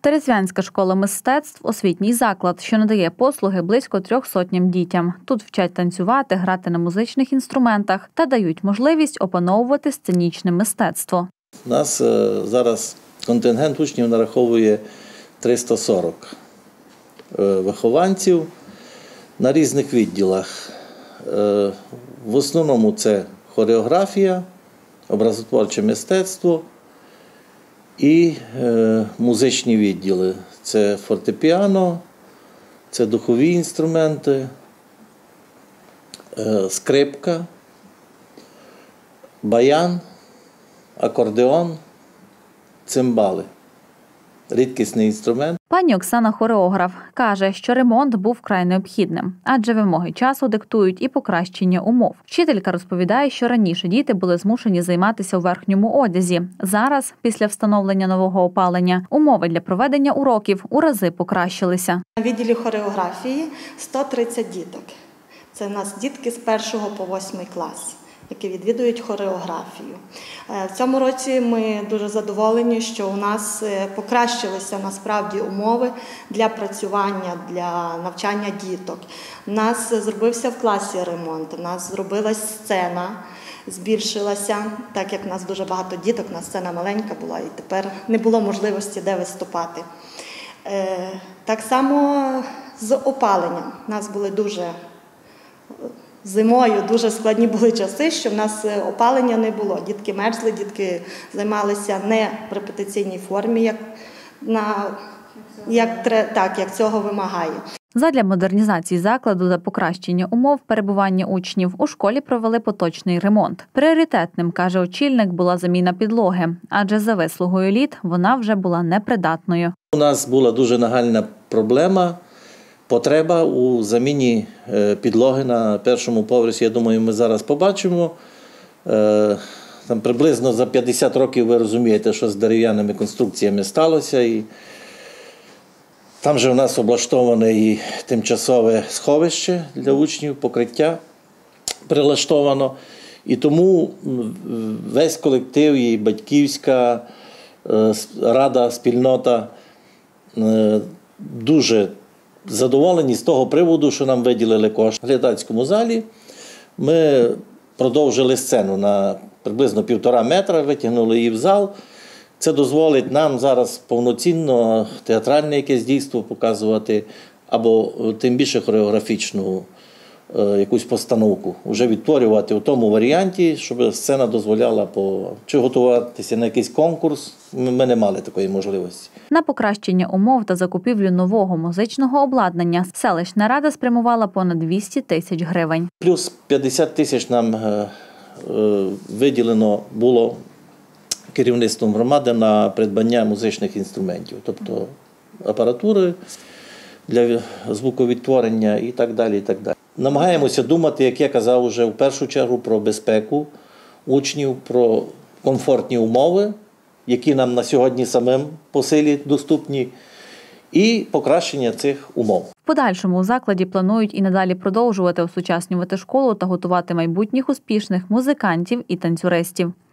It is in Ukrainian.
Тересвянська школа мистецтв – освітній заклад, що надає послуги близько 300 дітям. Тут вчать танцювати, грати на музичних інструментах та дають можливість опановувати сценічне мистецтво. У нас зараз контингент учнів нараховує 340 вихованців на різних відділах. В основному це хореографія, образотворче мистецтво і музичні відділи. Це фортепіано, це духові інструменти, скрипка, баян, акордеон, цимбали. Рідкісний інструмент. Пані Оксана – хореограф. Каже, що ремонт був вкрай необхідним, адже вимоги часу диктують і покращення умов. Вчителька розповідає, що раніше діти були змушені займатися у верхньому одязі. Зараз, після встановлення нового опалення, умови для проведення уроків у рази покращилися. На відділі хореографії 130 діток. Це у нас дітки з 1 по 8 клас, які відвідують хореографію. В цьому році ми дуже задоволені, що у нас покращилися насправді умови для працювання, для навчання діток. У нас зробився в класі ремонт, у нас зробилась сцена, збільшилася, так як у нас дуже багато діток, у нас сцена маленька була і тепер не було можливості де виступати. Так само з опаленням. У нас були зимою дуже складні були часи, що в нас опалення не було. Дітки мерзли, дітки займалися не в репетиційній формі, як цього вимагає. Задля модернізації закладу та покращення умов перебування учнів у школі провели поточний ремонт. Пріоритетним, каже очільник, була заміна підлоги, адже за вислугою літ вона вже була непридатною. У нас була дуже нагальна проблема, потреба у заміні підлоги на першому поверсі. Я думаю, ми зараз побачимо. Там приблизно за 50 років ви розумієте, що з дерев'яними конструкціями сталося. І там же у нас облаштоване і тимчасове сховище для учнів, покриття прилаштовано. І тому весь колектив, і батьківська рада, спільнота дуже задоволені з того приводу, що нам виділили кошти. В глядацькому залі ми продовжили сцену на приблизно 1,5 метра, витягнули її в зал. Це дозволить нам зараз повноцінно театральне якесь дійство показувати, або тим більше хореографічну якусь постановку. Вже відтворювати у тому варіанті, щоб сцена дозволяла чи готуватися на якийсь конкурс. Ми не мали такої можливості. На покращення умов та закупівлю нового музичного обладнання селищна рада спрямувала понад 200 тисяч гривень. Плюс 50 тисяч нам виділено було керівництвом громади на придбання музичних інструментів, тобто апаратури для звуковідтворення і так далі, і так далі. Намагаємося думати, як я казав, вже в першу чергу про безпеку учнів, про комфортні умови, які нам на сьогодні самим по силі доступні, і покращення цих умов. В подальшому у закладі планують і надалі продовжувати осучаснювати школу та готувати майбутніх успішних музикантів і танцюристів.